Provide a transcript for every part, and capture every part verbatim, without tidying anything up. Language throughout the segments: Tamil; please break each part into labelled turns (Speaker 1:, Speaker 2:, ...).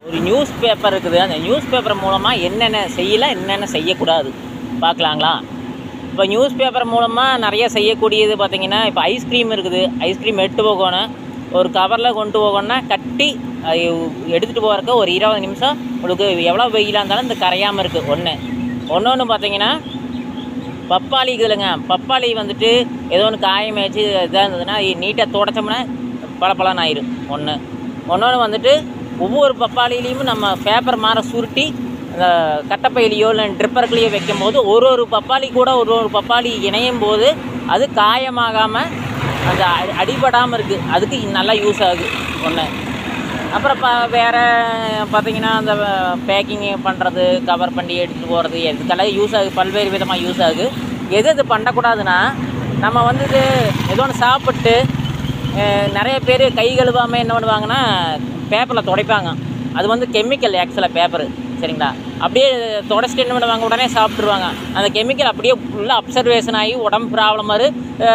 Speaker 1: ஒரு நியூஸ் பேப்பர் இருக்குது. அந்த நியூஸ் பேப்பர் மூலமாக என்னென்ன செய்யலாம், என்னென்ன செய்யக்கூடாது பார்க்கலாங்களா? இப்போ நியூஸ் பேப்பர் மூலமாக நிறைய செய்யக்கூடியது பார்த்திங்கன்னா, இப்போ ஐஸ்கிரீம் இருக்குது. ஐஸ்கிரீம் எடுத்து போகணும், ஒரு கவரில் கொண்டு போகணுன்னா கட்டி எடுத்துகிட்டு போகிறக்கு ஒரு இருபது நிமிஷம் உங்களுக்கு எவ்வளோ வெயிலாக இருந்தாலும் இந்த கரையாமல் இருக்குது. ஒன்று ஒன்று ஒன்று பார்த்திங்கன்னா, பப்பாளி இருக்குதுல்லைங்க, பப்பாளி வந்துட்டு ஏதோ ஒன்று காயம் வச்சு இதாக இருந்ததுன்னா நீட்டாக துடைச்சோம்னா பளபளன்னு ஆயிரும். ஒன்று ஒன்று வந்துட்டு ஒவ்வொரு பப்பாளிலையும் நம்ம பேப்பர் மாற சுருட்டி அந்த கட்டப்பையிலையோ இல்லை ட்ரிப்பர்களையோ வைக்கும் போது ஒரு ஒரு பப்பாளி கூட ஒரு ஒரு பப்பாளி இணையும் போது அது காயமாகாமல் அந்த அடிபடாமல் இருக்குது. அதுக்கு நல்லா யூஸ் ஆகுது. ஒன்று அப்புறம் ப வேறு பார்த்திங்கன்னா, அந்த பேக்கிங் பண்ணுறது, கவர் பண்ணி எடுத்துகிட்டு போகிறது, இதுக்கெல்லாம் யூஸ் ஆகுது. பல்வேறு விதமாக யூஸ் ஆகுது. எது எது பண்ணக்கூடாதுன்னா, நம்ம வந்து இது ஏதோ ஒன்று சாப்பிட்டு நிறைய பேர் கை கழுவாமல் என்ன பண்ணுவாங்கன்னா பேப்பரில் துடைப்பாங்க. அது வந்து கெமிக்கல் ஆக்சுவலாக பேப்பரு, சரிங்களா? அப்படியே துடைச்சிட்டு என்ன பண்ணுவாங்க, உடனே சாப்பிட்ருவாங்க. அந்த கெமிக்கல் அப்படியே ஃபுல்லாக அப்சர்வேஷன் ஆகி உடம்பு ப்ராப்ளம் வரும்,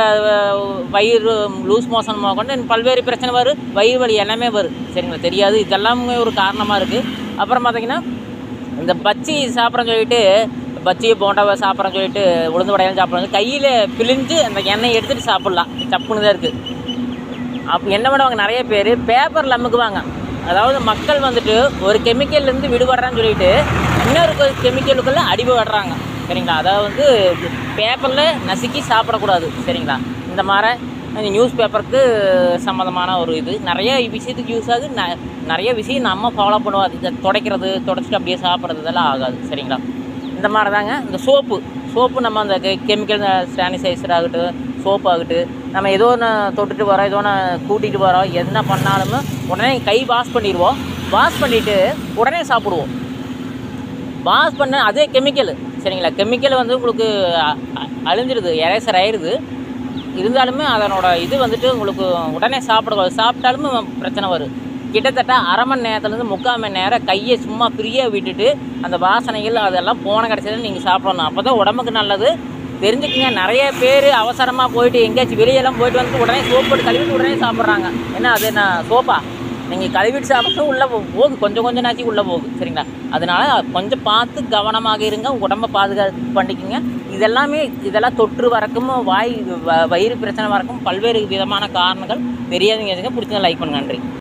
Speaker 1: வயிறு லூஸ் மோஷன் கொண்டு பல்வேறு பிரச்சனை வரும், வயிறு வலி எல்லாமே வரும், சரிங்களா? தெரியாது. இதெல்லாமே ஒரு காரணமாக இருக்குது. அப்புறம் பார்த்திங்கன்னா, இந்த பச்சி சாப்பிட்றேன்னு சொல்லிட்டு பச்சியை போண்டாவை சாப்பிட்றேன்னு சொல்லிட்டு உளுந்து வடையெல்லாம் சாப்பிட்றாங்க. கையில் பிழிஞ்சு அந்த எண்ணெய் எடுத்துகிட்டு சாப்பிட்லாம், சப்புன்னு தான் இருக்குது. அப்போ என்ன பண்ணுவாங்க, நிறைய பேர் பேப்பரில் அமுக்குவாங்க. அதாவது மக்கள் வந்துட்டு ஒரு கெமிக்கல்லேருந்து விடுபடுறான்னு சொல்லிட்டு இன்னொரு கெமிக்கலுக்குள்ளே அடிபடுறாங்க, சரிங்களா? அதாவது வந்து பேப்பரில் நசுக்கி சாப்பிடக்கூடாது, சரிங்களா? இந்த மாதிரி நியூஸ் பேப்பருக்கு சம்மந்தமான ஒரு இது நிறைய விஷயத்துக்கு யூஸ் ஆகுது. ந நிறைய விஷயம் நம்ம ஃபாலோ பண்ணுவோம். அது துடைக்கிறது, துடைச்சிட்டு அப்படியே சாப்பிட்றது இதெல்லாம் ஆகாது, சரிங்களா? இந்த மாதிரி தாங்க இந்த சோப்பு சோப்பு நம்ம அந்த கெமிக்கல் சானிடைசர் ஆகட்டும், சோப்பு ஆகட்டும், நம்ம ஏதோ ஒன்று தொட்டுட்டு வரோம், ஏதோ ஒன்று கூட்டிகிட்டு வரோம், என்ன பண்ணாலுமே உடனே கை வாஷ் பண்ணிடுவோம். வாஷ் பண்ணிவிட்டு உடனே சாப்பிடுவோம். வாஷ் பண்ண அதே கெமிக்கல், சரிங்களா? கெமிக்கல் வந்து உங்களுக்கு அழிஞ்சிடுது, எரேசர் ஆயிடுது. இருந்தாலுமே அதனோட இது வந்துட்டு உங்களுக்கு உடனே சாப்பிடக்கூடாது. சாப்பிட்டாலுமே பிரச்சனை வரும். கிட்டத்தட்ட அரை மணி நேரத்துலேருந்து முக்கால் மணி நேரம் கையை சும்மா ஃப்ரீயாக விட்டுட்டு அந்த வாசனைகள் அதெல்லாம் போன கடைசியில் நீங்கள் சாப்பிடணும். அப்போ தான் உடம்புக்கு நல்லது. தெரிஞ்சுக்கங்க. நிறைய பேர் அவசரமாக போயிட்டு எங்கேயாச்சும் வெளியெல்லாம் போயிட்டு வந்து உடனே சோப்பு போட்டு கழுவிட்டு உடனே சாப்பிட்றாங்க. ஏன்னா அது என்ன சோப்பா? நீங்கள் கழுவிட்டு சாப்பிட்டு உள்ளே போகுது, கொஞ்சம் கொஞ்சம் நாச்சு உள்ளே போகுது, சரிங்களா? அதனால் கொஞ்சம் பார்த்து கவனமாக இருங்க, உடம்பை பாதுகாப்பு பண்ணிக்கோங்க. இதெல்லாமே இதெல்லாம் தொற்று வரக்கும், வாய் வயிறு பிரச்சனை வரக்கும் பல்வேறு விதமான காரணங்கள் தெரியாதுங்க. பிடிச்சதை லைக் பண்ணுங்க. நன்றி.